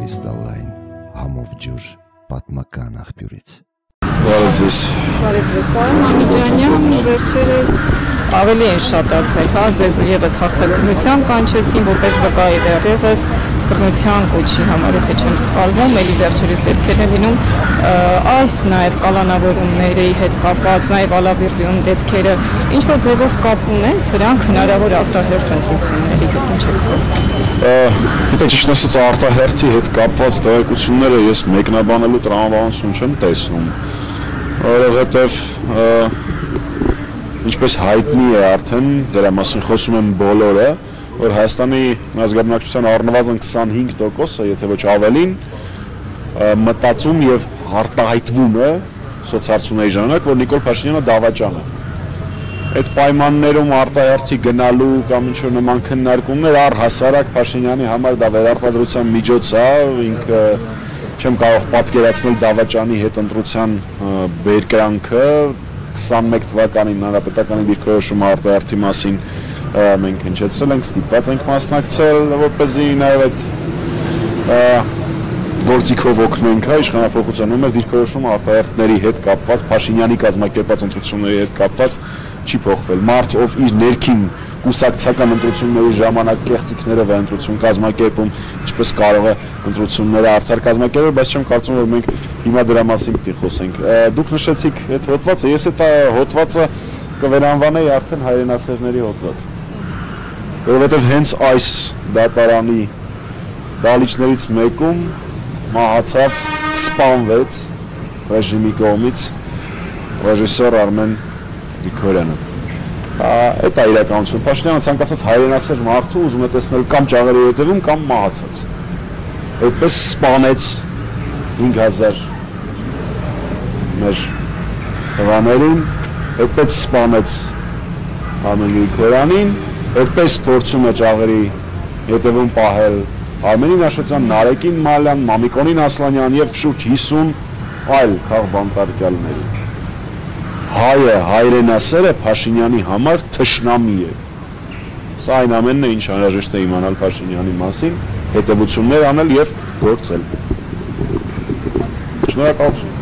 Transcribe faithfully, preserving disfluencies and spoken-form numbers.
կրիստալային համով ջուր պատմական աղբյուրից։ Բարև ձեզ։ Բարև ձեզ, պարոն Ամիջանյան, վերջերս ավելի են շատացել, հա, ձեզ ևս հարցակրթության կանչեցին, որպես վկայի դեռևս բռնության կոչի համար, եթե չեմ սխալվում, էլի վերջերս դեպքեր են լինում, այս նաև կալանավորումների հետ կապված, նաև Ալավերդիում դեպքերը, ինչ-որ ձևով կապ ունեն սրանք հնարավոր արտահերթ ընտրությունների հետ ինչ եք գործում։ Եթե ճիշտ ասած արտահերթի հետ կապված տեղեկությունները ես մեկնաբանելու տրամաբանություն չեմ տեսնում, որովհետև ինչպես հայտնի է արդեն, դրա մասին խոսում են բոլորը, որ Հայաստանի ազգաբնակչության առնվազն քսանհինգ տոկոսը, եթե ոչ ավելին, մտածում եւ արտահայտվում է սոցհարցումների ժամանակ, որ Նիկոլ Փաշինյանը դավաճան է։ Այդ պայմաններում արտահերթի գնալու կամ ինչ-որ նման քննարկումներ առհասարակ Փաշինյանի համար դա վերարտադրության միջոց է, ինքը չեմ կարող պատկերացնել դավաճանի հետ ընտրության բերկրանքը քսանմեկ թվականին հանրապետականի դիրքորոշումը արտահերթի մասին մենք հնչեցրել ենք, ստիպված ենք մասնակցել, որպեսզի նաև այդ գործիքով օգնենք, իշխանափոխության ու մեր դիրքորոշումը արտահերթների հետ կապված, Փաշինյանի կազմակերպած ընտրությունների հետ կապված չի փոխվել։ Մարդ, ով իր ներքին կուսակցական ընտրությունների ժամանակ կեղծիքներով է ընտրություն կազմակերպում, ինչպես կարող է ընտրությունները արդար կազմակերպել, բայց չեմ կարծում, որ մենք հիմա դրա մասին պիտի խոսենք։ Դուք նշեցիք այդ հոդվածը, ես այդ հոդվածը կվերանվանեի արդեն հայրենասերների հոդված, որովհետև հենց այս դատարանի դալիճներից մեկում մահացավ, սպանվեց ռեժիմի կողմից ռեժիսոր Արմեն Գրիգորյանը։ Այդ է իրականությունը։ Փաշինյանը ցանկացած հայրենասեր մարդու ուզում է տեսնել կամ ճաղերի հետևում, կամ մահացած։ Այդպես սպանեց հինգ հազար մեր տղաներին, այդպես սպանեց Արմեն Գրիգորյանին, այդպես փորձում է ճաղերի հետևում պահել Արմենին Աշոտյան, Նարեկին Մալյան, Մամիկոնին Ասլանյան եւ շուրջ հիսուն այլ քաղբանտարկյալների։ Հայը, հայրենասերը Փաշինյանի համար թշնամի է։ Սա այն ամենն է, ինչ անհրաժեշտ է իմանալ Փաշինյանի մասին, հետևություններ անել եւ գործել։ Շնորհակալություն։